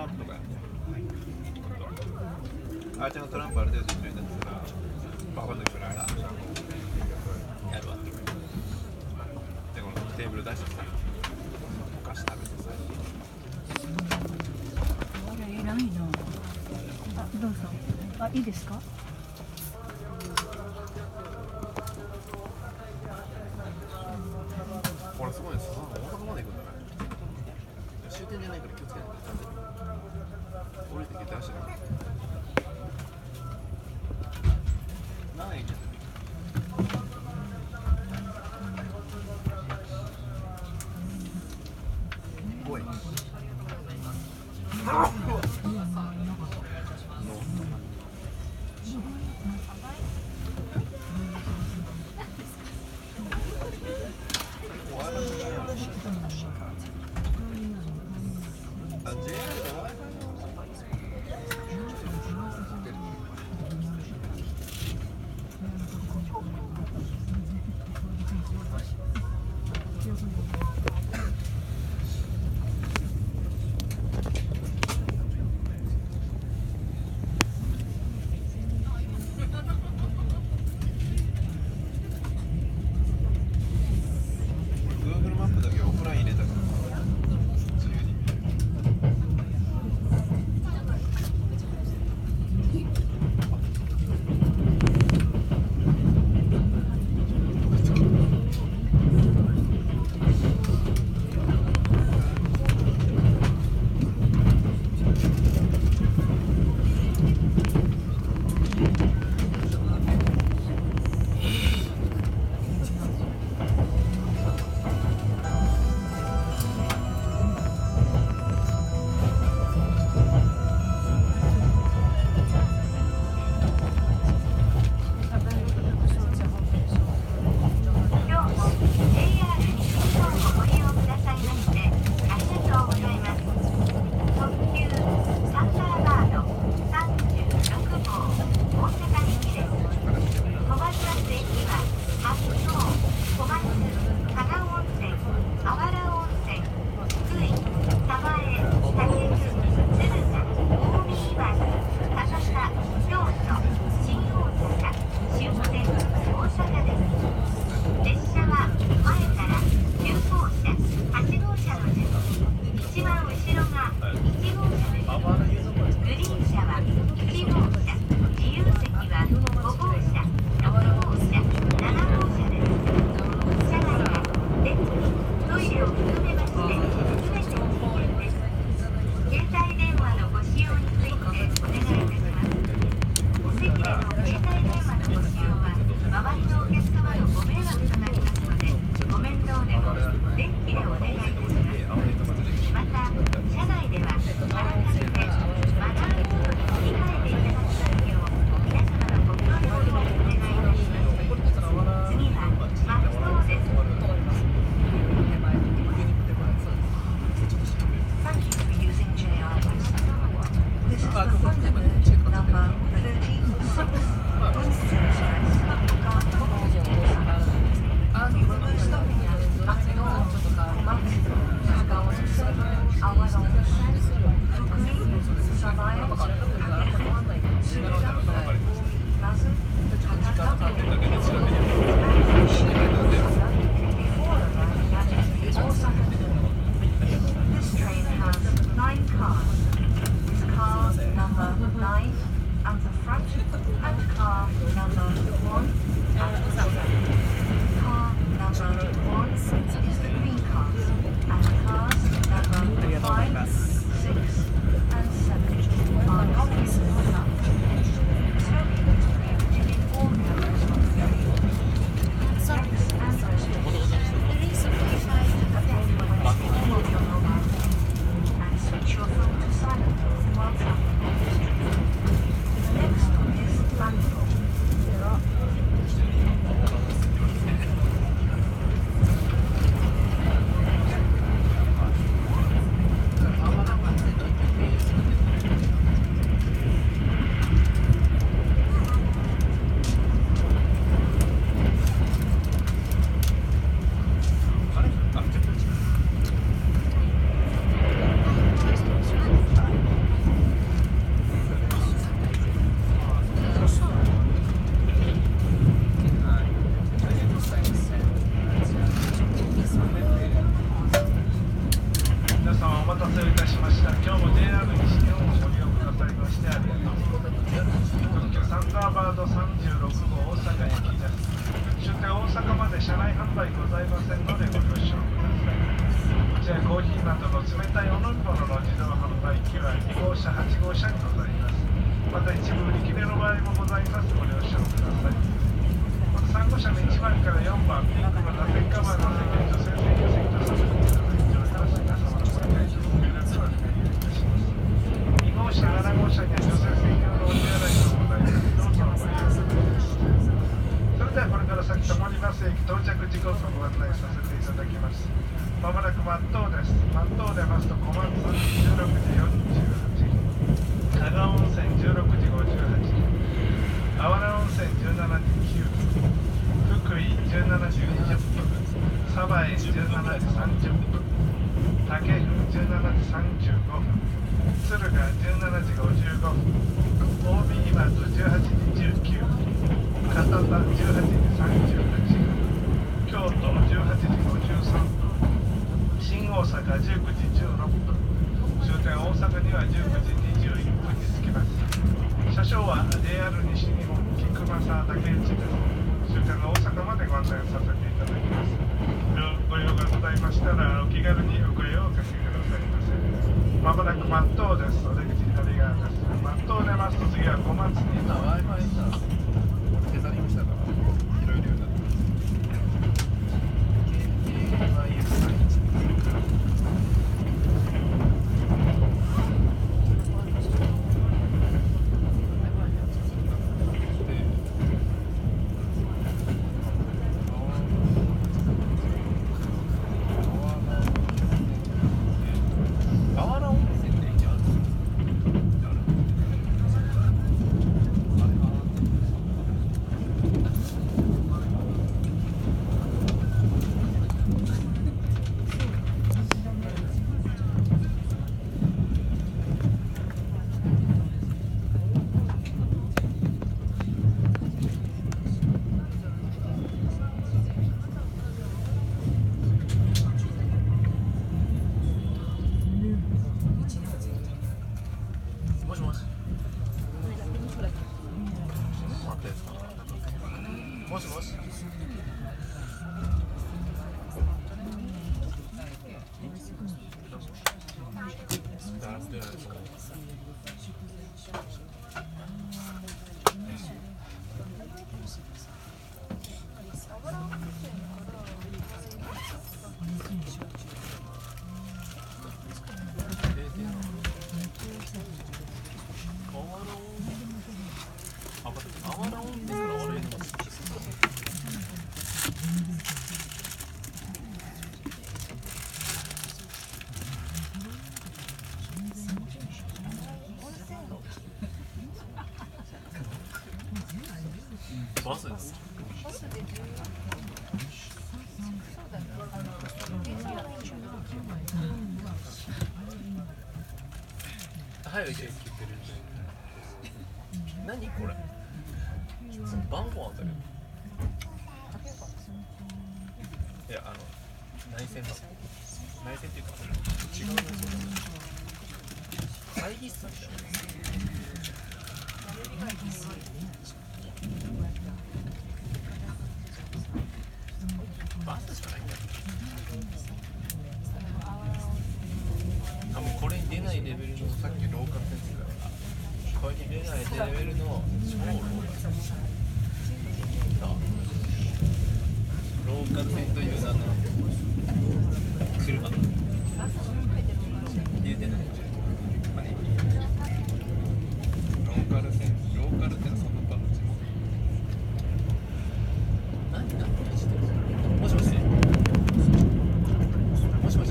ンプとかやってあーちゃんがトランプある程度一緒になってたらバカの一緒にさやるわけでこのテーブル出してさお菓子食べてさあれ偉いなあ、どうぞあ、いいですかこれすごいです。大阪まで行くんだね。終点じゃないから気をつけないと。降りてきて足だから。ないじゃん。おい。 車内販売ございませんのでご了承ください。こちらコーヒーなどの冷たいお飲み物の自動販売機は2号車、8号車にございます。また一部売り切れの場合もございます。ご了承ください。また3号車の1番から4番、ピンクの座席カバーの席や女性専用席とさせていただいております。皆様のご理解とご協力をお願いいたします。2号車、7号車には女性専用のお手洗いがございます。どうぞご利用ください。それではこれから先泊まります駅到着時刻をご案内させていただきます。まもなく松東です。松東出ますと小松16時48、長温泉16時58、あわら温泉17時9分、福井17時20分、鯖江17時30分、武生17時35分、敦賀17時55分、近江今津18時19分、片田18時38分、京都18時53分、新大阪19時16分、終点大阪には19時21分に着きます。車掌は JR 西日本菊正竹内です。終点の大阪までご案内させていただきます。ご用がございましたらお気軽にお声をおかけくださいませ。まもなく松東です。お出口左側です。松東出ますと次は小松になります。 テザリングしたから拾えるようになってます。もしもし。バスです。早いです。何これ？番号あったけど。いや内線の内線っていうか違う内線。会議室みたいな。バスしかないんだよ。あ、もうこれに出ないレベルのさっきローカル線だから、これに出ないレベルの超ローカル線ローカル線という名の車入れてない。ローカル線その場の地元何してるの？もしもしもしもし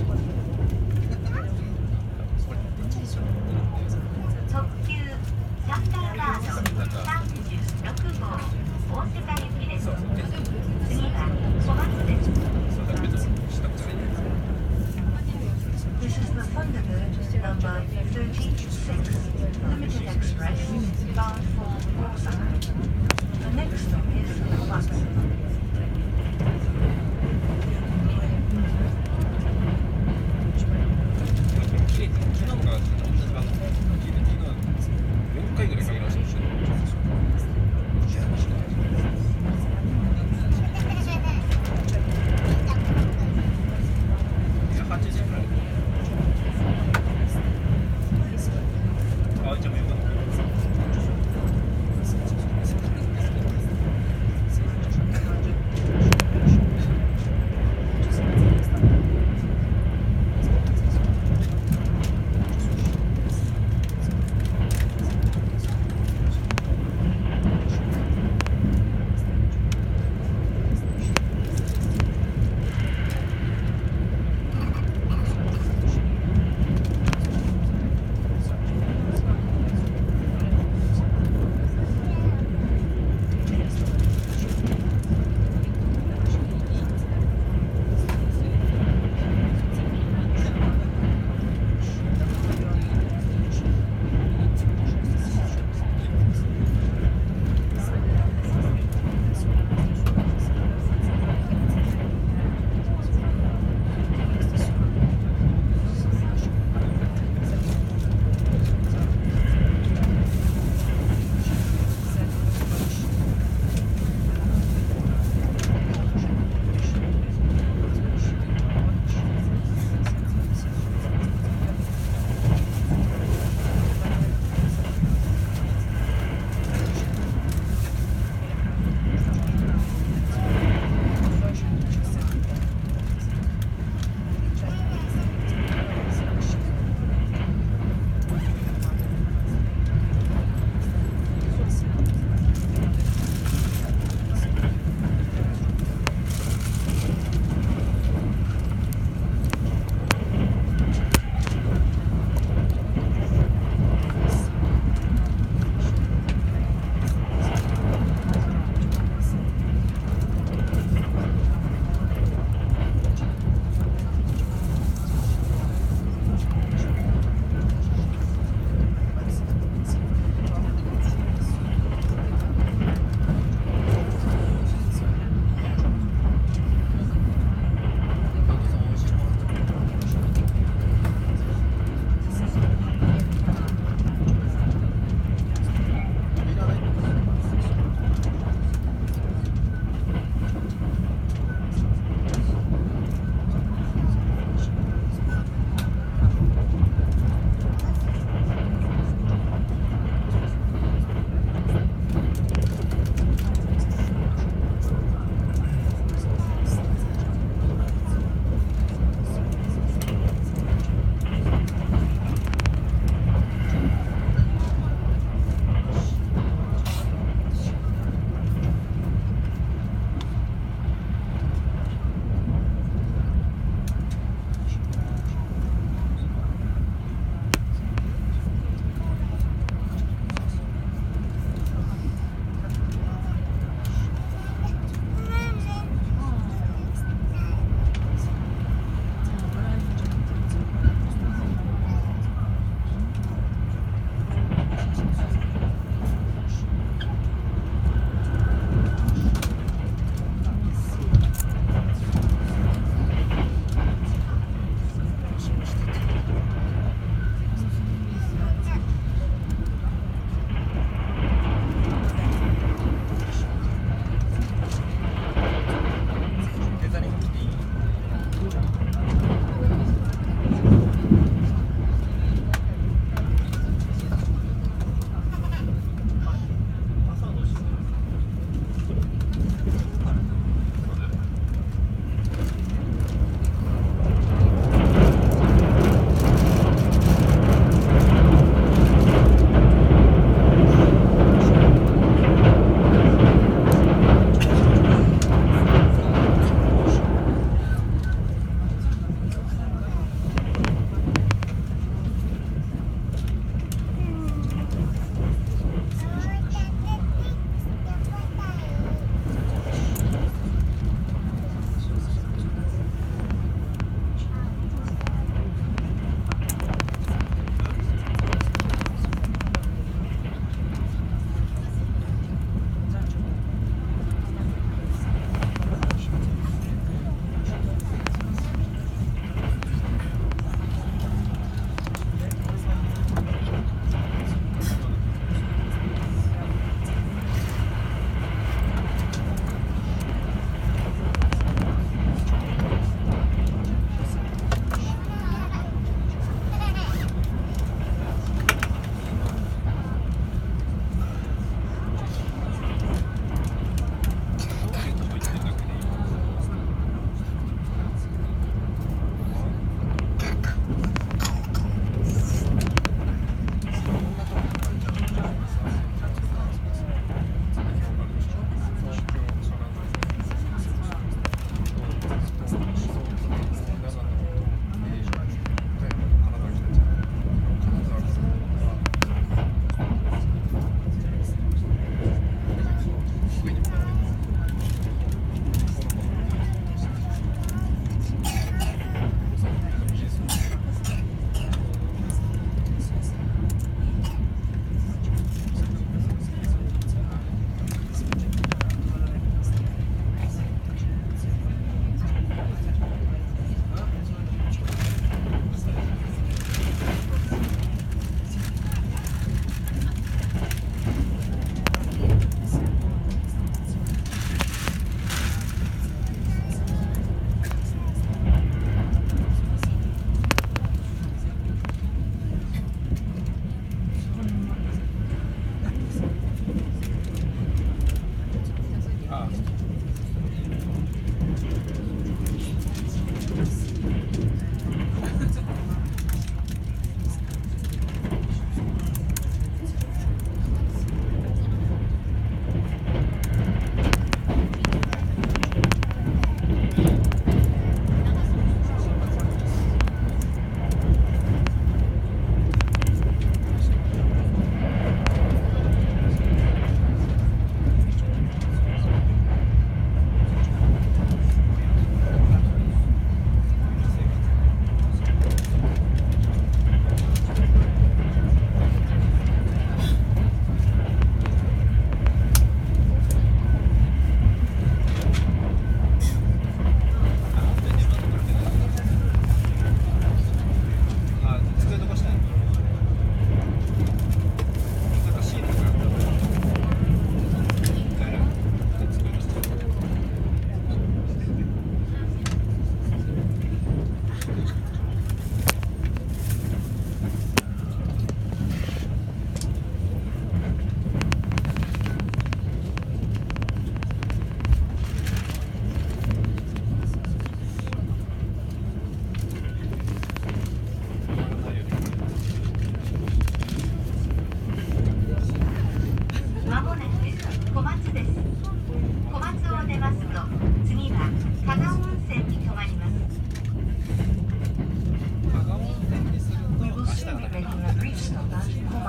特急サンダーバード36号大阪行きです。次は小松です。This is the Thunderbird number 36 Limited Express bound for Osaka.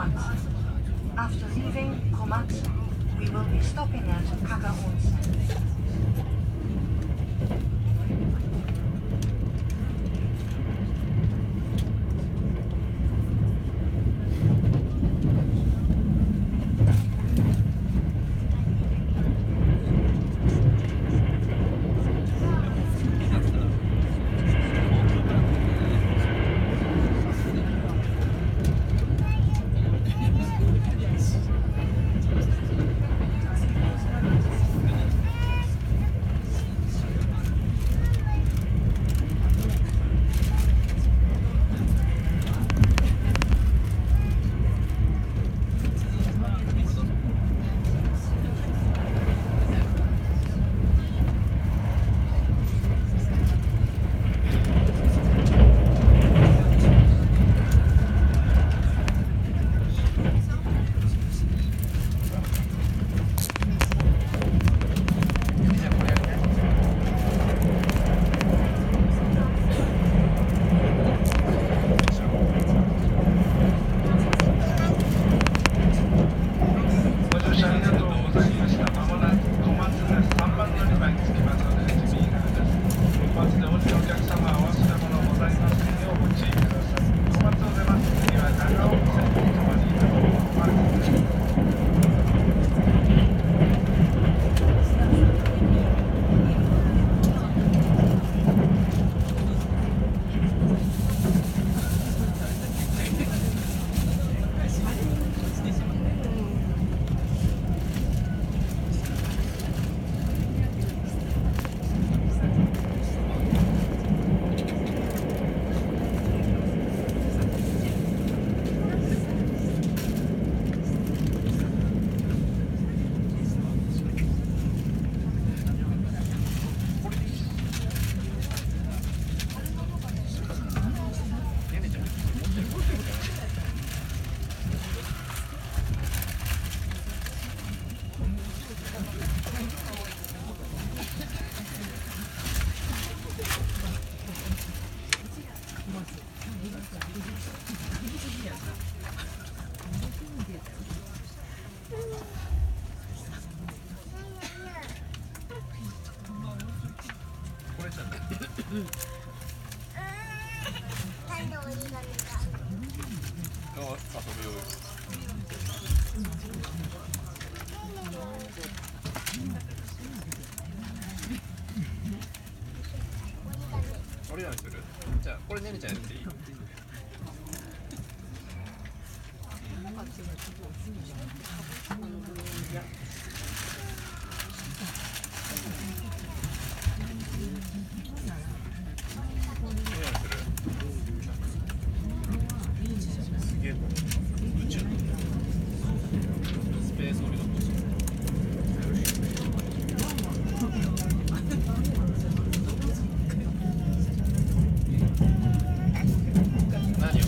Komatsu. After leaving Komatsu, we will be stopping at Kaga Onsen. 俺らにする？じゃあこれねねちゃんやっていい？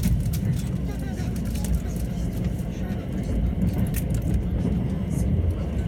こ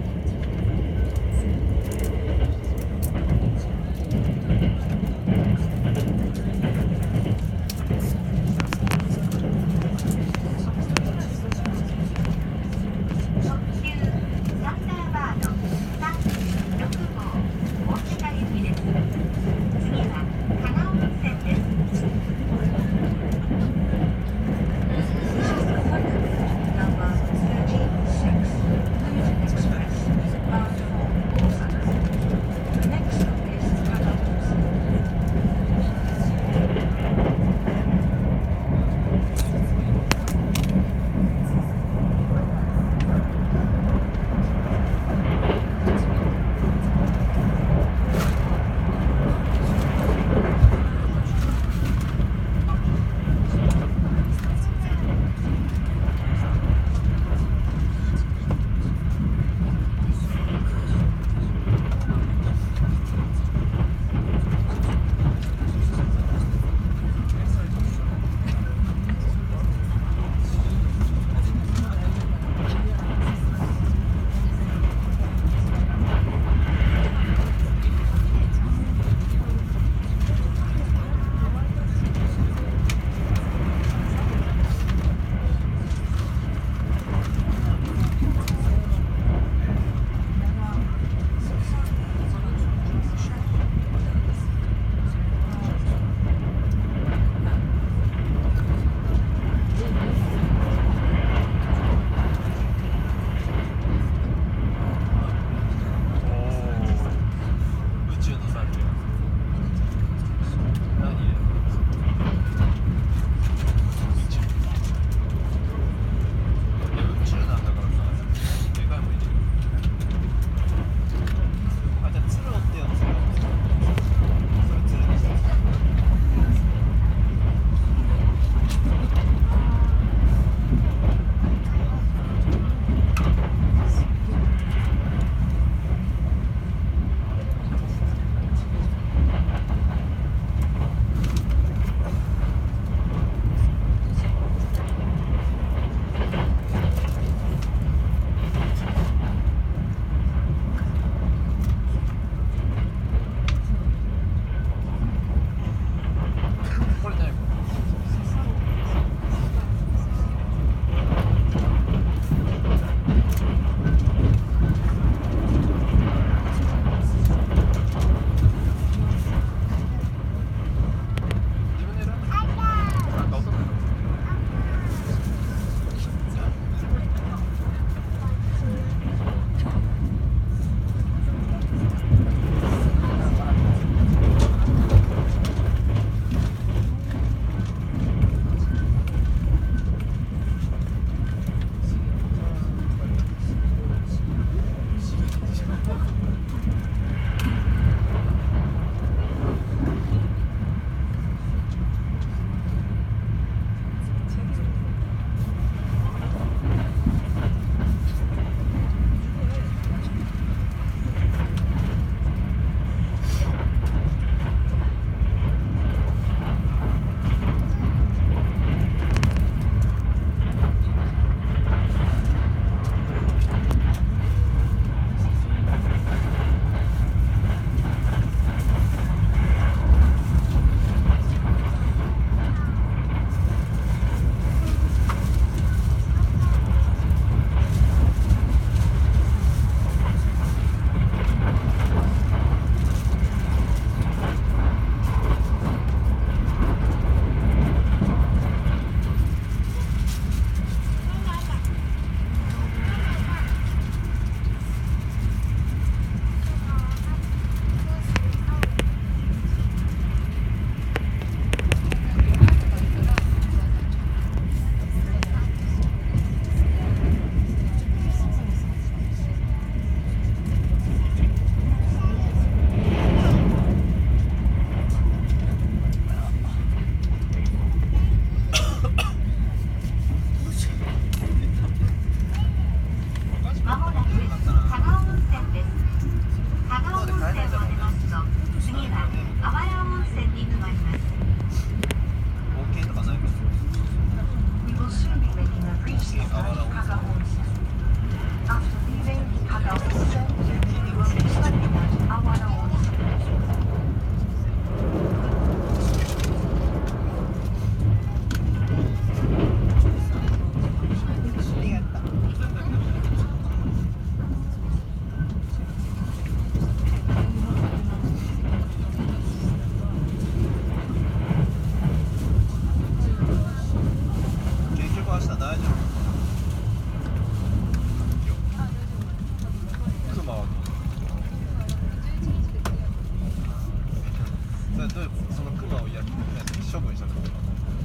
を処分したところ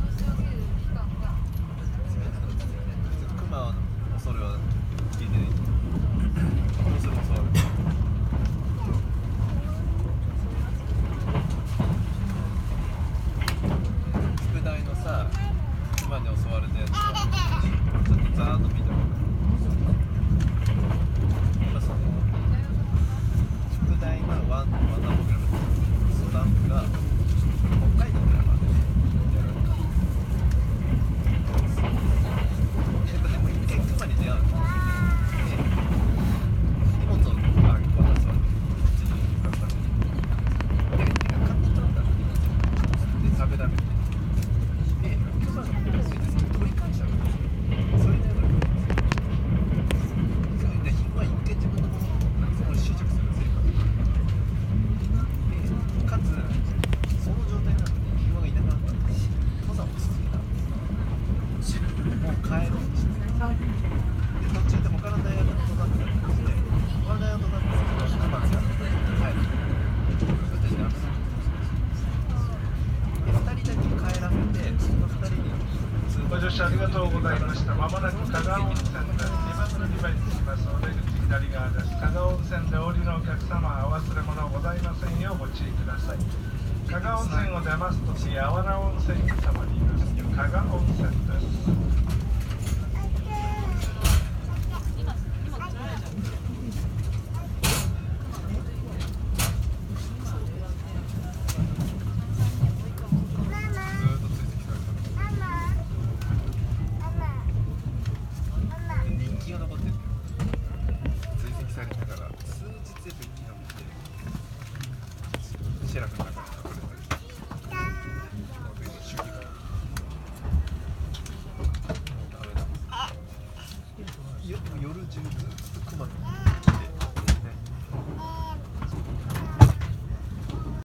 クマの恐れは聞いてない殺すの恐れ宿題のさクマに襲われたやつさちょっとざーっと見たらその宿題のワンダープログラムスタンプが北海道ぐらいまでやられたでも一回クマに出会うので荷物を渡すわけこっちに向かうためにで買ってたんだで食べられてでクマの方がついてそれ取り返しちゃうそれでのそれでヒグマ一回自分のものを執着する性格でかつその状態なのにヒグマがいなくなったんで登山を続けたもう帰ろうとしてで途中で他の大学の登山部が来て他の大学の登山部がクマが帰るそしてねで2人だけ帰らせてその2人にご乗車ありがとうございました。まもなく加賀温泉です。2番乗り場に着きます。お出口左側です。加賀温泉でお降りのお客様、お忘れ物ございませんようご注意ください。加賀温泉を出ますと次、あわら温泉に停まります。加賀温泉です。 人気が残ってる追跡されながら数日で人気が残ってシェラフの中